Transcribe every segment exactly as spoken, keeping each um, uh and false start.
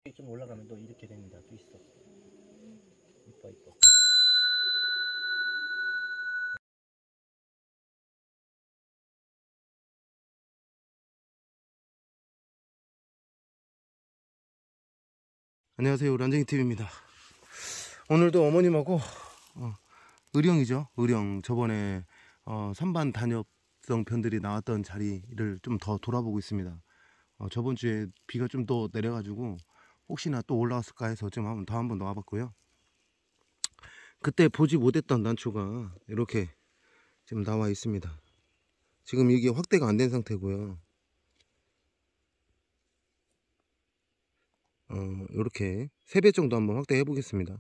좀 올라가면 또 이렇게 됩니다. 또 있어. 이뻐 이뻐. 안녕하세요, 란쟁이티비입니다. 오늘도 어머님하고 어, 의령이죠. 의령 저번에 어, 선반 단엽성 변들이 나왔던 자리를 좀 더 돌아보고 있습니다. 어, 저번 주에 비가 좀 더 내려가지고 혹시나 또 올라왔을까 해서 좀 한번 더 한번 나와봤고요. 그때 보지 못했던 난초가 이렇게 지금 나와 있습니다. 지금 이게 확대가 안 된 상태고요. 어, 이렇게 세 배 정도 한번 확대해 보겠습니다.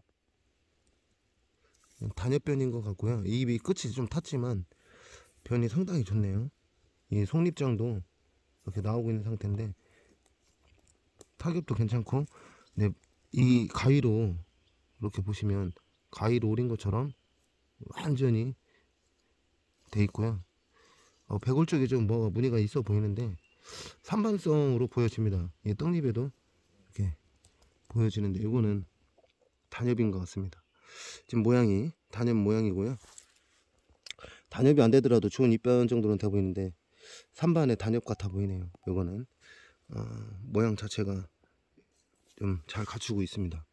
단엽변인 것 같고요. 이 입이 끝이 좀 탔지만 변이 상당히 좋네요. 이 속립장도 이렇게 나오고 있는 상태인데 타격도 괜찮고, 네, 이 가위로 이렇게 보시면 가위로 오린 것처럼 완전히 돼 있고요. 어, 배골 쪽에 좀 뭐가 무늬가 있어 보이는데 산반성으로 보여집니다. 이 떡잎에도 이렇게 보여지는데 이거는 단엽인 것 같습니다. 지금 모양이 단엽 모양이고요. 단엽이 안 되더라도 좋은 잎변 정도는 돼 보이는데 산반의 단엽 같아 보이네요. 이거는 어, 모양 자체가 좀 잘 갖추고 있습니다.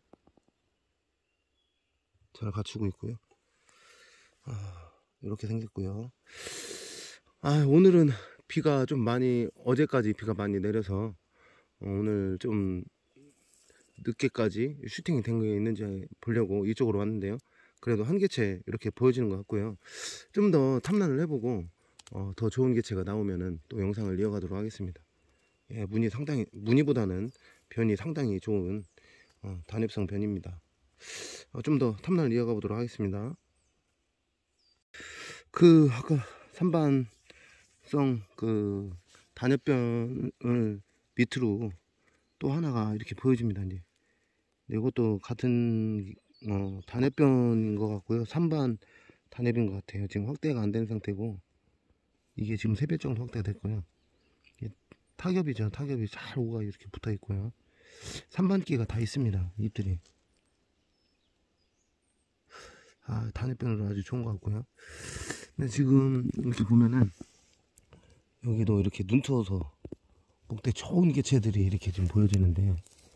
잘 갖추고 있고요. 아, 이렇게 생겼고요. 아, 오늘은 비가 좀 많이, 어제까지 비가 많이 내려서 어, 오늘 좀 늦게까지 슈팅이 된 게 있는지 보려고 이쪽으로 왔는데요. 그래도 한 개체 이렇게 보여지는 것 같고요. 좀 더 탐란을 해보고 어, 더 좋은 개체가 나오면은 또 영상을 이어가도록 하겠습니다. 예, 무늬 상당히, 무늬보다는 변이 상당히 좋은 어, 단엽성 변입니다. 어, 좀 더 탐란을 이어가 보도록 하겠습니다. 그 아까 산반성 그 단엽변을 밑으로 또 하나가 이렇게 보여집니다. 이제 이것도 같은 어, 단엽변인 것 같고요. 산반 단엽인 것 같아요. 지금 확대가 안 된 상태고 이게 지금 세 배 정도 확대가 됐고요. 타겹이죠. 타겹이 잘 오가 이렇게 붙어 있고요. 산반기가 다 있습니다. 잎들이. 아, 단엽변으로 아주 좋은 것 같고요. 근데 지금 이렇게 보면은 여기도 이렇게 눈 트어서 목대 좋은 개체들이 이렇게 좀 보여지는데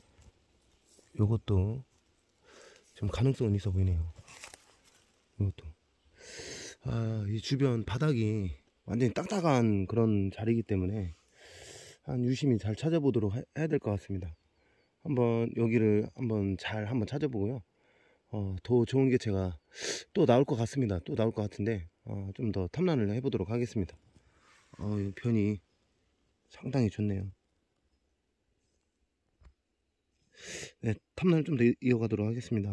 요것도 좀 가능성은 있어 보이네요. 이것도 아, 이 주변 바닥이 완전히 딱딱한 그런 자리이기 때문에 한 유심히 잘 찾아보도록 해야 될 것 같습니다. 한번 여기를 한번 잘 한번 찾아보고요. 어, 더 좋은 개체가 또 나올 것 같습니다. 또 나올 것 같은데 어, 좀 더 탐란을 해보도록 하겠습니다. 어, 이 변이 상당히 좋네요. 네, 탐란을 좀 더 이어가도록 하겠습니다.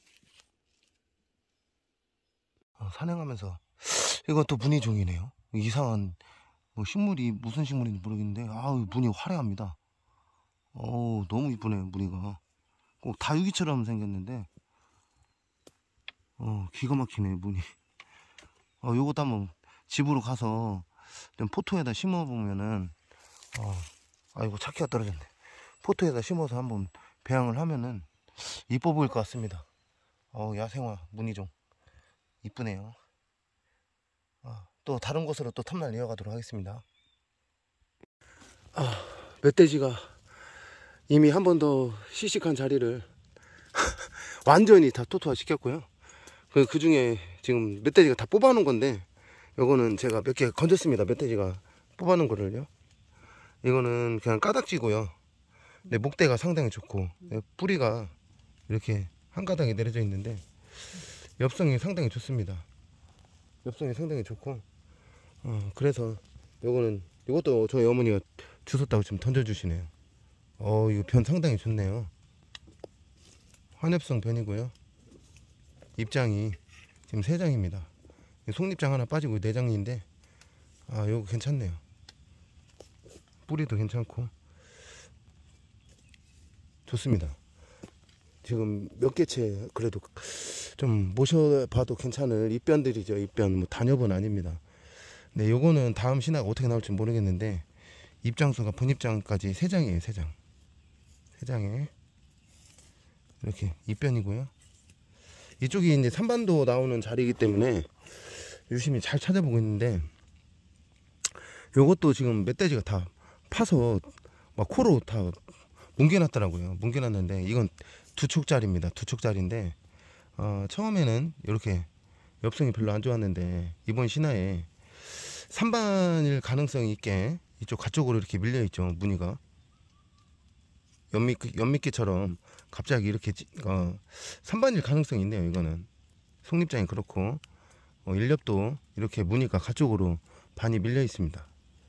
어, 산행하면서 이것도 무늬종이네요. 이상한 뭐 식물이 무슨 식물인지 모르겠는데 아우, 무늬 화려합니다. 어우, 너무 이쁘네요. 무늬가 꼭 다육이처럼 생겼는데 어, 기가 막히네 무늬. 어, 요것도 한번 집으로 가서 좀 포토에다 심어 보면은 어, 아이고 차키가 떨어졌네. 포토에다 심어서 한번 배양을 하면은 이뻐 보일 것 같습니다. 어, 야생화 무늬종 이쁘네요. 어, 또 다른 곳으로 또 탐날 이어가도록 하겠습니다. 아, 멧돼지가 이미 한 번 더 시식한 자리를 완전히 다 토토화 시켰고요. 그, 그 중에 지금 멧돼지가 다 뽑아놓은 건데 요거는 제가 몇 개 건졌습니다. 멧돼지가 뽑아놓은 거를요. 이거는 그냥 까닥지고요. 네, 목대가 상당히 좋고 네, 뿌리가 이렇게 한 가닥에 내려져 있는데 엽성이 상당히 좋습니다. 엽성이 상당히 좋고 어, 그래서 요거는 이것도 저희 어머니가 주웠다고 지금 던져주시네요. 어, 이거 변 상당히 좋네요. 환엽성 변이고요. 입장이 지금 세 장입니다. 속립장 하나 빠지고 네 장인데 아, 이거 괜찮네요. 뿌리도 괜찮고 좋습니다. 지금 몇 개체 그래도 좀 모셔봐도 괜찮을 입변들이죠. 입변 뭐 단엽은 아닙니다. 네, 요거는 다음 신화가 어떻게 나올지 모르겠는데 입장수가 본입장까지 세 장이에요. 세 장. 세 장에 이렇게 입변이고요. 이쪽이 이제 산반도 나오는 자리이기 때문에 유심히 잘 찾아보고 있는데, 요것도 지금 멧돼지가 다 파서 막 코로 다 뭉개놨더라고요. 뭉개놨는데 이건 두 촉짜리입니다. 두 촉짜리인데 어, 처음에는 이렇게 엽성이 별로 안 좋았는데 이번 신화에 산반일 가능성이 있게 이쪽 가쪽으로 이렇게 밀려 있죠. 무늬가 연미끼, 연미끼처럼 갑자기 이렇게 어, 산반일 가능성이 있네요. 이거는 속립장이 그렇고 어, 일엽도 이렇게 무늬가 가쪽으로 반이 밀려 있습니다.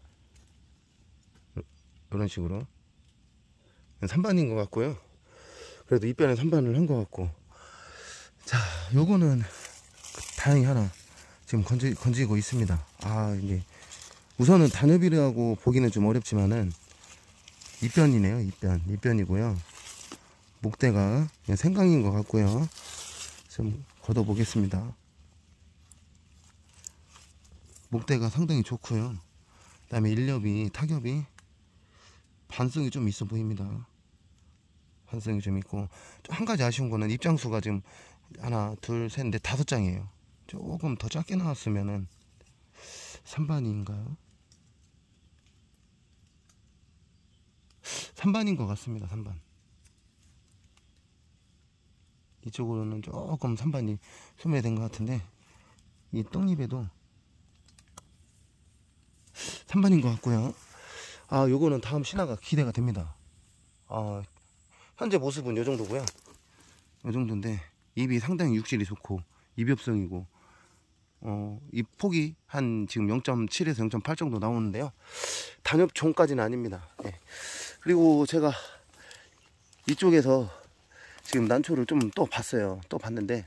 이런 식으로 산반인 것 같고요. 그래도 입변에 산반을 한 것 같고, 자, 요거는 다행히 하나 지금 건지, 건지고 있습니다. 아, 이게 우선은 단엽이라고 보기는 좀 어렵지만은 입변이네요. 입변, 입변이고요. 목대가 생강인 것 같고요. 좀 걷어 보겠습니다. 목대가 상당히 좋고요. 그 다음에 일엽이, 타겹이 반성이 좀 있어 보입니다. 반성이 좀 있고, 한 가지 아쉬운 거는 입장수가 지금 하나, 둘, 셋, 넷, 다섯 장이에요. 조금 더 작게 나왔으면은 삼반인가요? 삼반인 것 같습니다. 삼반. 이쪽으로는 조금 삼반이 소매된 것 같은데, 이 떡잎에도 삼반인 것 같고요. 아, 요거는 다음 신화가 기대가 됩니다. 아, 현재 모습은 요 정도고요. 요 정도인데 입이 상당히 육질이 좋고 입엽성이고, 어, 입 폭이 한 지금 영 점 칠에서 영 점 팔 정도 나오는데요. 단엽종까지는 아닙니다. 네. 그리고 제가 이쪽에서 지금 난초를 좀 또 봤어요. 또 봤는데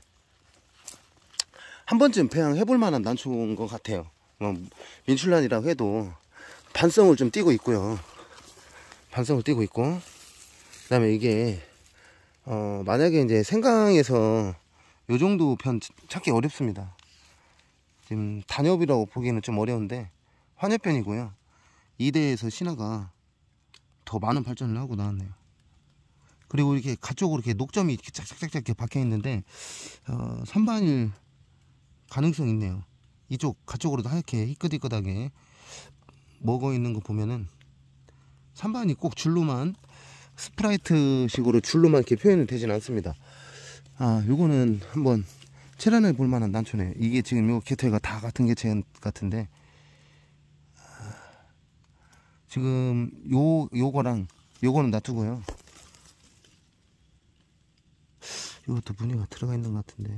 한 번쯤 배양해볼 만한 난초인 것 같아요. 어, 민출란이라고 해도 반성을 좀 띠고 있고요. 반성을 띠고 있고, 그 다음에 이게 어, 만약에 이제 생강에서 요 정도 편 찾기 어렵습니다. 지금 단엽이라고 보기에는 좀 어려운데 환엽변이고요. 이 대에서 신화가 더 많은 발전을 하고 나왔네요. 그리고 이렇게 가쪽으로 이렇게 녹점이 이렇게 짝짝짝짝 이렇게 박혀 있는데 어, 선반일 가능성이 있네요. 이쪽 가쪽으로도 하얗게 희끗희끗하게 먹어 있는 거 보면은 산반이 꼭 줄로만 스프라이트 식으로 줄로만 이렇게 표현이 되진 않습니다. 아, 요거는 한번 체란해 볼 만한 난초네요. 이게 지금 요 개체가 다 같은 개체 같은데, 지금 요 요거랑 요거는 놔두고요. 요것도 무늬가 들어가 있는 것 같은데,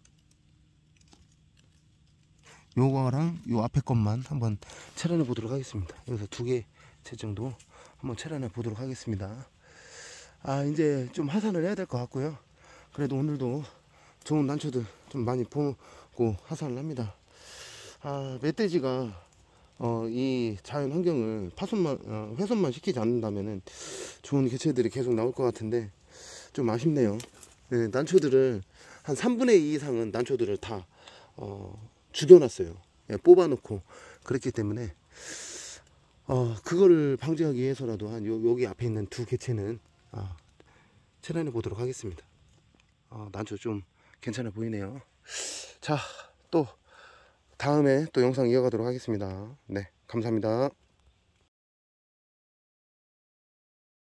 요거랑 요 앞에 것만 한번 체란해 보도록 하겠습니다. 여기서 두 개체 정도 한번 체란해 보도록 하겠습니다. 아, 이제 좀 하산을 해야 될 것 같고요. 그래도 오늘도 좋은 난초들 좀 많이 보고 하산을 합니다. 아, 멧돼지가 어, 이 자연 환경을 파손만 어, 훼손만 시키지 않는다면은 좋은 개체들이 계속 나올 것 같은데 좀 아쉽네요. 네, 난초들을 한 삼분의 이 이상은 난초들을 다 어, 죽여놨어요. 예, 뽑아놓고 그랬기 때문에 어, 그거를 방지하기 위해서라도 한 요, 여기 앞에 있는 두 개체는 아, 체란해 보도록 하겠습니다. 어, 난초 좀 괜찮아 보이네요. 자, 또 다음에 또 영상 이어가도록 하겠습니다. 네, 감사합니다.